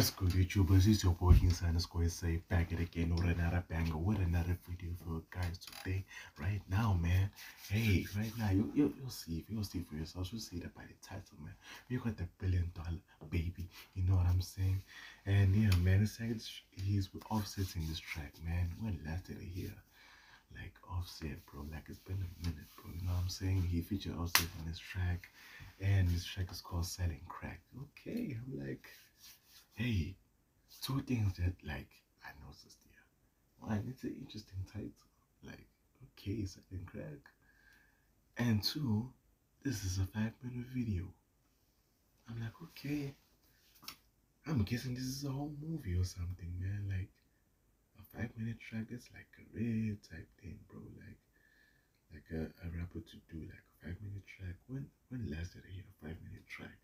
What's good, YouTubers? It's your boy King_Say back at again with another banger, with another video for you guys today. Right now, man. Hey, right now, you'll see for yourself. You'll see that by the title, man. We got the $1 billion baby. You know what I'm saying? And yeah, man, it's like he's Offset in this track, man. When last did I hear like Offset, bro? Like it's been a minute, bro. You know what I'm saying? He featured Offset in this track, and this track is called Sellin Crack. Okay, I'm like, hey, two things that like I noticed here. One, it's an interesting title. Like, okay, Sellin Crack. And two, this is a 5-minute video. I'm like, okay. I'm guessing this is a whole movie or something, man. Like a 5-minute track, that's like a rare type thing, bro. Like a rapper to do like a 5-minute track. When last did I hear a 5-minute track?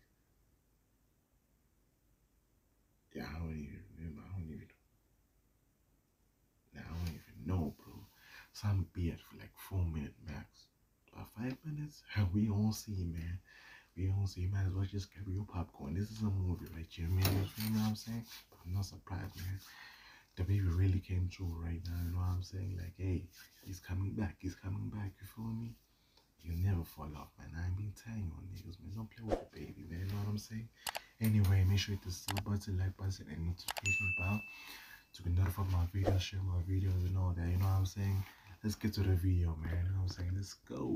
Yeah, I don't even remember. I don't even know, bro. Some be at for like 4-minute max. But 5 minutes, we don't see, man. We don't see. Might as well just carry your popcorn. This is a movie right here, man. You know what I'm saying? But I'm not surprised, man. Dababy really came true right now. You know what I'm saying? Like, hey, he's coming back. He's coming back. You feel me? You'll never fall off, man. I ain't been telling you on niggas, man. Don't play with the baby, man. You know what I'm saying? Anyway, make sure you hit the sub button, like button, and notification bell to get notified my videos, share my videos, and all that. You know what I'm saying? Let's get to the video, man. You know what I'm saying? Let's go.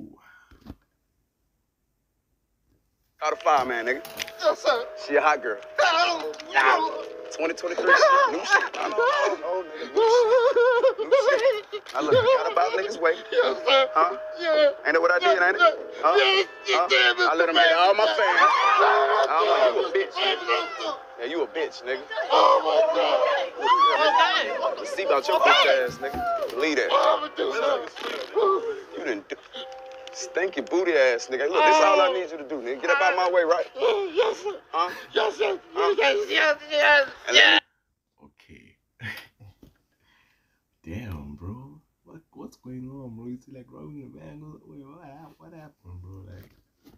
Out of 5, man, nigga. Yes, sir. She a hot girl. No, no. 2023 shit. New shit. I know, nigga. New shit. I look out about niggas' way. Yes, sir. Huh? Yeah. Ain't that what I did, ain't it? Huh? Yes, you did, Mr. I let them hit all my fans. You a bitch, nigga. Mr. Yeah, you a bitch, nigga. Oh, my God. Let's see about your bitch ass, nigga. Believe that. I'm going to do something. You didn't do... Stinky booty ass, nigga. Look, this is all I need you to do, nigga. Get up out my way, right? Yes, sir. Huh? Yes, sir. Huh? Yes. Yeah. Okay. Damn, bro. What's going on, bro? You see, like, rolling the bag. Wait, what happened, bro? Like,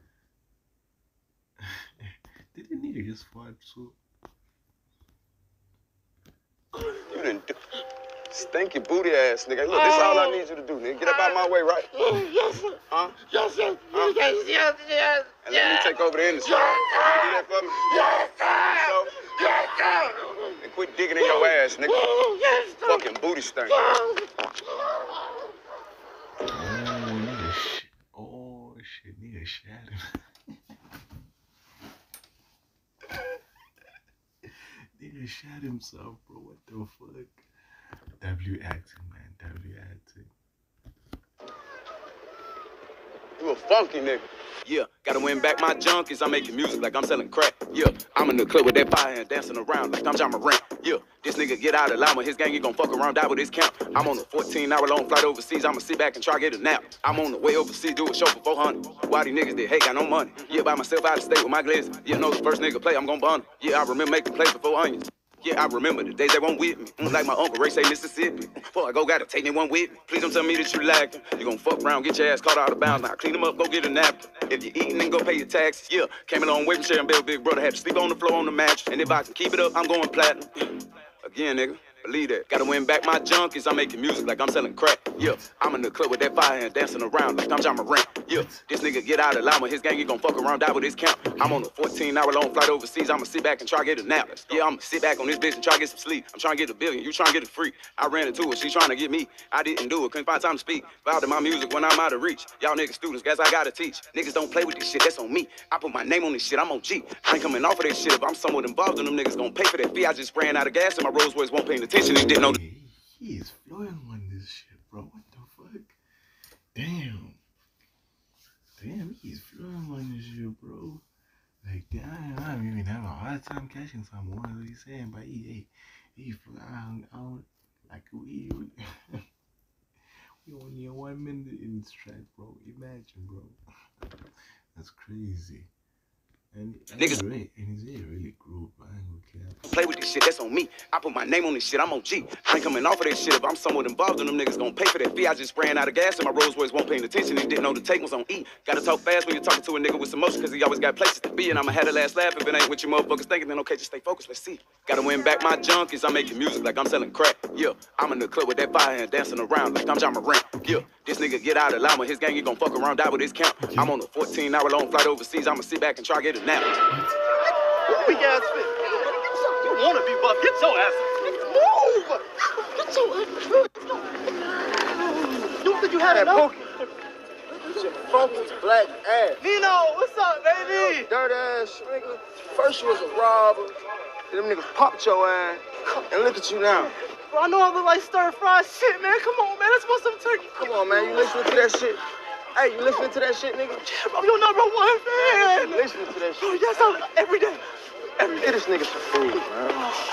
did the nigga just fart too? You didn't do... Stinky booty ass, nigga. Look, this is all I need you to do, nigga. Get up out my way, right? Yes, sir. Huh? Yes, sir. Huh? Yes. And let me take over the industry. Yes, You do that for me? Yes, sir. So, Yes, sir. and quit digging in your ass, nigga. Yes, sir. Fucking booty stink. Oh shit, nigga shot him. Nigga shot himself, bro. What the fuck? W acting, man. W acting. You a funky nigga. Yeah, gotta win back my junkies. I'm making music like I'm selling crack. Yeah, I'm in the club with that fire and dancing around like I'm John Morant. Yeah, this nigga get out of llama. His gang ain't gon' fuck around, die with his count. I'm on a 14-hour-long flight overseas. I'ma sit back and try to get a nap. I'm on the way overseas, do a show for 400. Why these niggas that hate got no money? Yeah, by myself out of state with my glizz. Yeah, know the first nigga play, I'm gon' bun him. Yeah, I remember making plays for 4 onions. Yeah, I remember the days they won't with me. Like my uncle Ray say Mississippi. Before I go, gotta take me one with me. Please don't tell me that you lacking. You gon' fuck around, get your ass caught out of bounds. Now clean them up, go get a napkin. If you eating, then go pay your taxes. Yeah, came a long way from sharing bed with big brother. Had to sleep on the floor on the mattress. And if I can keep it up, I'm going platinum. Again, nigga. Believe that. Gotta win back my junkies. I'm making music like I'm selling crack. Yeah, I'm in the club with that fire and dancing around like I'm John Morant. Yeah, this nigga get out of llama. His gang ain't gon' fuck around, die with his count. I'm on a 14-hour-long flight overseas. I'ma sit back and try to get a nap. Yeah, I'ma sit back on this bitch and try to get some sleep. I'm trying to get $1 billion. You trying to get it free. I ran into her. She trying to get me. I didn't do it. Couldn't find time to speak. Vowed to my music when I'm out of reach. Y'all niggas students, guess I gotta teach. Niggas don't play with this shit. That's on me. I put my name on this shit. I'm on G. I ain't coming off of this shit. If I'm somewhat involved in them niggas gon' pay for that fee. I just ran out of gas and my Rolls Royce won't pay attention. He didn't know. He is flowing on this shit, bro. What the fuck? Damn, he's flowing on this shit, bro. Like, damn, I don't even have a hard time catching someone. What he's saying, but he flying out like we only have 1 minute in this track, bro. Imagine, bro. That's crazy. And Niggas he's really grew, but I ain't gonna care. play with this shit, that's on me. I put my name on this shit, I'm OG. I ain't coming off of that shit. If I'm somewhat involved, then them niggas gon' pay for that fee. I just ran out of gas and my Rolls Royce won't paying attention and didn't know the tank was on E. Gotta talk fast when you're talking to a nigga with some motion, cause he always got places to be. And I'ma have the last laugh if it ain't what you motherfuckers thinking, then okay, just stay focused, let's see. Gotta win back my junkies, I'm making music like I'm selling crack. Yeah, I'm in the club with that fire hand dancing around like I'm John Morant. Yeah, this nigga get out of llama, his gang, he gon' fuck around, die with his count. I'm on a 14-hour long flight overseas, I'ma sit back and try to get a nap. Weak ass fit. You wanna be buff? Get your ass. Move! Get your You think you had Hey, enough? Pookie. Shit, funky black ass. Nino, what's up, baby? Dirt ass nigga. First you was a robber. Then them niggas popped your ass. And look at you now. Bro, I know I look like stir-fried shit, man. Come on, man. Let's want some turkey. Come on, man. You listening to that shit? Hey, you listening to that shit, nigga? Yeah, bro, you're number one fan. You listening to that Bro, shit? yes, every day. Every day. Get this nigga some food, man.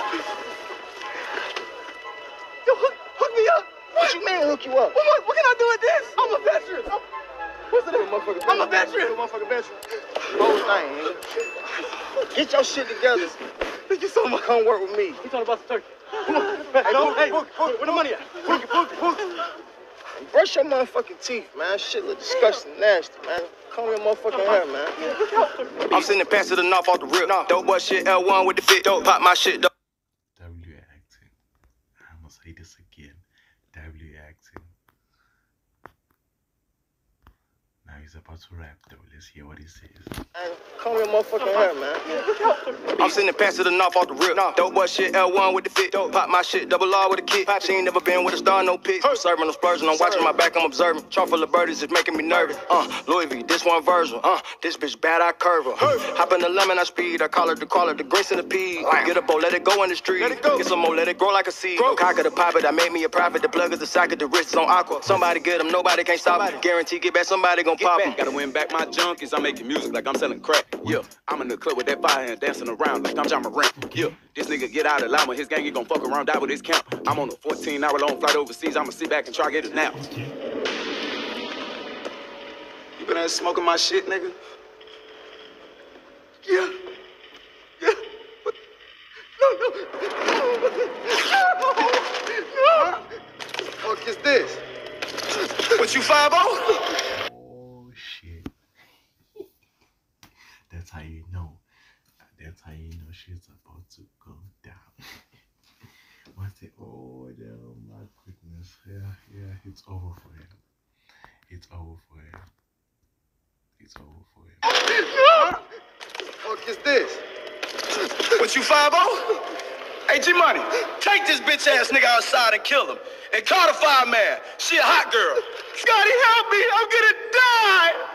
Yo, hook me up. What you mean hook you up? What can I do with this? I'm a veteran. What's the name? Motherfucker I'm a veteran. You motherfucker veteran. Whole thing, nigga. Get your shit together. Thank you so much. Come work with me. We talking about the turkey. Come on. Hey, where the money at? Brush your motherfucking teeth, man. Shit look disgusting, nasty, man. Comb your motherfucking hair, man. I'm sending pants to the north off the rip. Dope boy shit, L1 with the fit. Dope pop my shit. Dope. W acting. I must say this again. W acting. Now he's about to rap though. Let's hear what he says. Comb your motherfucking hair, man. I'm sending pants to the north off the rip. Dope boy shit, L1 with the fit. Dope pop my shit, double R with a kick. She ain't never been with a star, no pics. Serving, no splurging, I'm watching my back, I'm observing. Trunk full of birdies, it's making me nervous. Louis V, this one version. This bitch bad, I curve her. Hop in the lemon, I speed. I call it the grace and the pea. Get a bowl, let it go in the street. Get some more, let it grow like a seed. Cock of the pop it, I made me a profit. The plug is the socket, the wrist is on aqua. Somebody get them, nobody can't stop it. Guarantee get back, somebody gon' pop them. Gotta win back my junkies, I'm making music like I'm selling crack. Yeah, I'm in the club with that fire and dancing around like I'm John Morant. Yeah, this nigga get out of llama, his gang, he gon' fuck around, die with his count. I'm on a 14-hour long flight overseas, I'ma sit back and try to get a nap. You been out smoking my shit, nigga? Yeah. No. Fuck is this? What you 5-0? Oh shit. That's how you know. That's how you know shit's about to go down. Once they, oh my goodness. Yeah, it's over for him. It's over for him. It's over for him. Fuck is this? What you 5-0? Hey, G-Money, take this bitch ass nigga outside and kill him. And call the fireman. She a hot girl. Scotty, help me. I'm gonna die.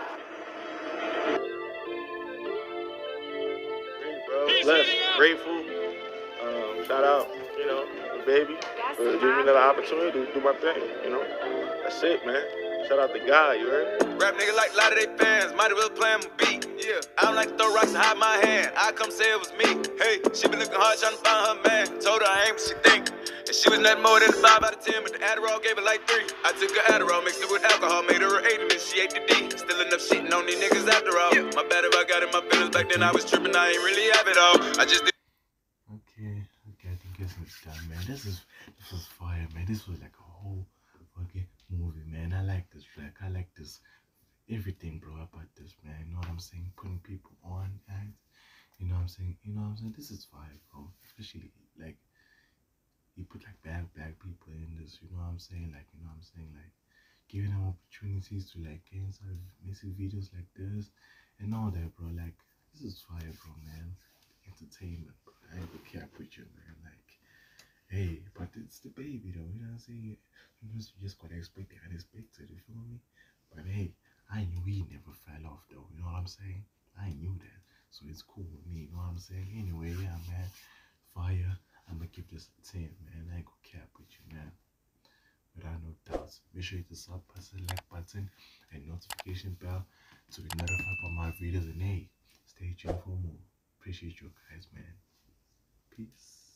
Blessed, grateful. Shout out, you know, the baby for giving me another opportunity to do my thing. You know, that's it, man. Shout out to God, you heard? Rap nigga like a lot of they fans. Might as well play him a beat. Yeah, I don't like to throw rocks and hide my hand. I come say it was me. Hey, she been looking hard trying to find her man. Told her I ain't what she think. And she was nothing more than a 5 out of 10, but the Adderall gave her like 3. I took her Adderall, mixed it with alcohol, made her an 8, and then she ate the D. Still enough shitting on these niggas after all. Yeah. My bad if I got in my feelings back then. I was tripping, I ain't really have it all. I just did. Okay, I think it's done, man. This is fire, man. This was like a whole fucking movie, man. I like this track. I like this everything, bro, about this, man. You know what I'm saying? Putting people on, and you know what I'm saying? This is fire, bro. Especially like he put like bad black people in this, you know what I'm saying? Like, you know what I'm saying? Like giving them opportunities to like get inside massive videos like this and all that, bro. Like this is fire, bro, man. Entertainment, bro. I ain't gonna cap with you, man. Like, hey, but it's the baby though, you know what I'm saying? Sometimes you just gotta expect the unexpected, you feel me? But hey, I knew he never fell off though, you know what I'm saying? I knew that. So it's cool with me, you know what I'm saying? Anyway, yeah, man. Fire. I'm gonna give this a 10, man. I ain't gonna cap with you, man. Without no doubts. Make sure you hit the sub button, like button, and notification bell to be notified by my videos. And hey, stay tuned for more. Appreciate you guys, man. Peace.